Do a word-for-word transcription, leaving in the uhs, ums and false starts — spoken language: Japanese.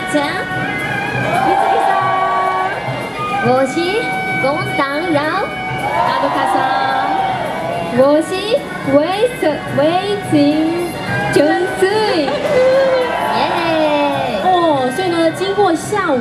家，你自己说。我是公党绕，阿杜卡桑，我是微色微情纯粹。耶！ 哦，所以呢，经过下午。